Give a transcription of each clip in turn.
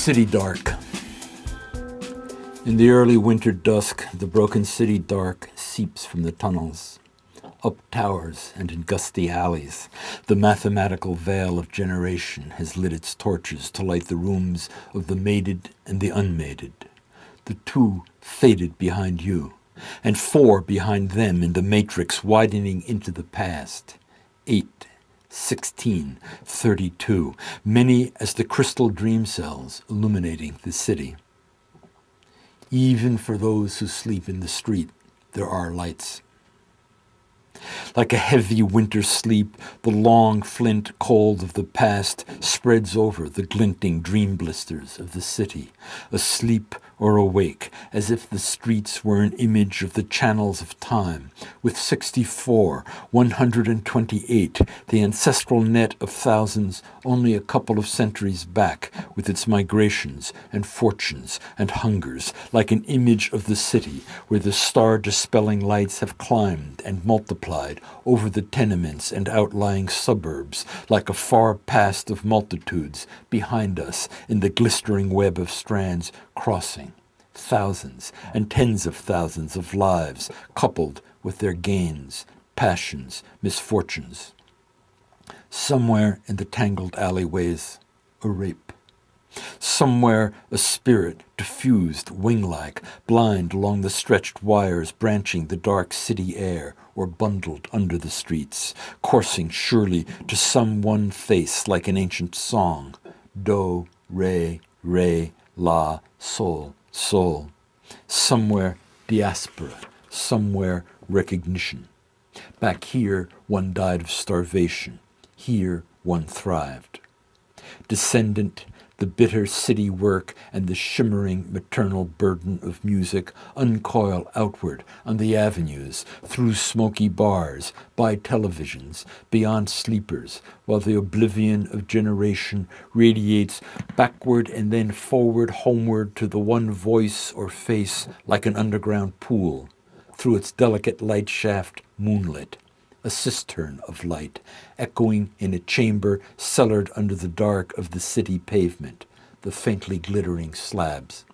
City dark. In the early winter dusk, the broken city dark seeps from the tunnels, up towers and in gusty alleys. The mathematical veil of generation has lit its torches to light the rooms of the mated and the unmated. The two faded behind you, and four behind them in the matrix widening into the past. 8, 16, 32, many as the crystal dream cells illuminating the city. Even for those who sleep in the street, there are lights. Like a heavy winter sleep, the long flint cold of the past spreads over the glinting dream blisters of the city, asleep or awake, as if the streets were an image of the channels of time, with 64, 128, the ancestral net of thousands only a couple of centuries back, with its migrations and fortunes and hungers, like an image of the city where the star-dispelling lights have climbed and multiplied over the tenements and outlying suburbs, like a far past of multitudes behind us in the glistering web of strands crossing. Thousands and tens of thousands of lives coupled with their gains, passions, misfortunes. Somewhere in the tangled alleyways, a rape. Somewhere a spirit, diffused, wing-like, blind along the stretched wires branching the dark city air, or bundled under the streets, coursing surely to some one face like an ancient song. Do, re, la, sol, sol. Somewhere diaspora, somewhere recognition. Back here one died of starvation, here one thrived. Descendant, the bitter city work and the shimmering maternal burden of music uncoil outward on the avenues, through smoky bars, by televisions, beyond sleepers, while the oblivion of generation radiates backward and then forward homeward to the one voice or face like an underground pool, through its delicate light shaft moonlit. A cistern of light, echoing in a chamber cellared under the dark of the city pavement, the faintly glittering slabs.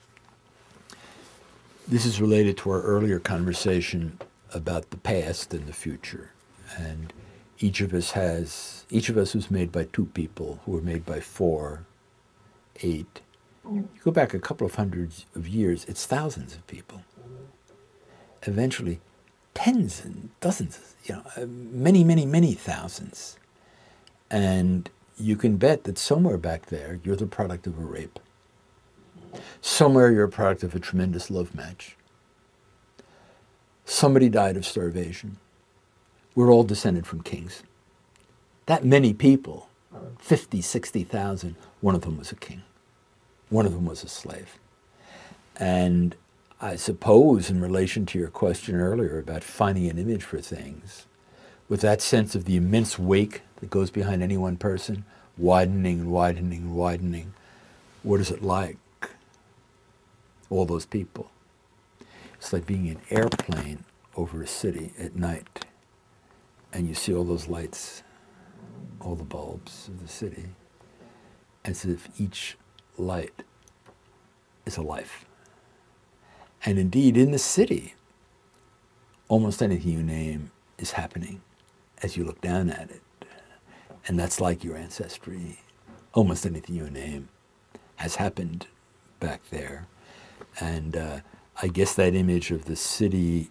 This is related to our earlier conversation about the past and the future. And each of us was made by two people who were made by 4, 8. You go back a couple of hundreds of years, it's thousands of people. Eventually, tens and dozens, many, many, many thousands. And you can bet that somewhere back there, you're the product of a rape. Somewhere you're a product of a tremendous love match. Somebody died of starvation. We're all descended from kings. That many people, 50, 60,000, one of them was a king. One of them was a slave. And I suppose in relation to your question earlier about finding an image for things, with that sense of the immense wake that goes behind any one person, widening, widening, widening, what is it like? All those people. It's like being in an airplane over a city at night, and you see all those lights, all the bulbs of the city, as if each light is a life. And indeed, in the city, almost anything you name is happening as you look down at it. And that's like your ancestry. Almost anything you name has happened back there. And I guess that image of the city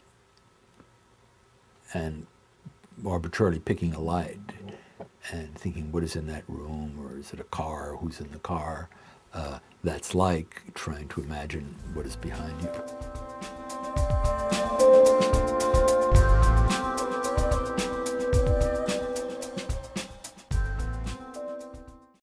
and arbitrarily picking a light and thinking, what is in that room? Or is it a car? Who's in the car? That's like trying to imagine what is behind you.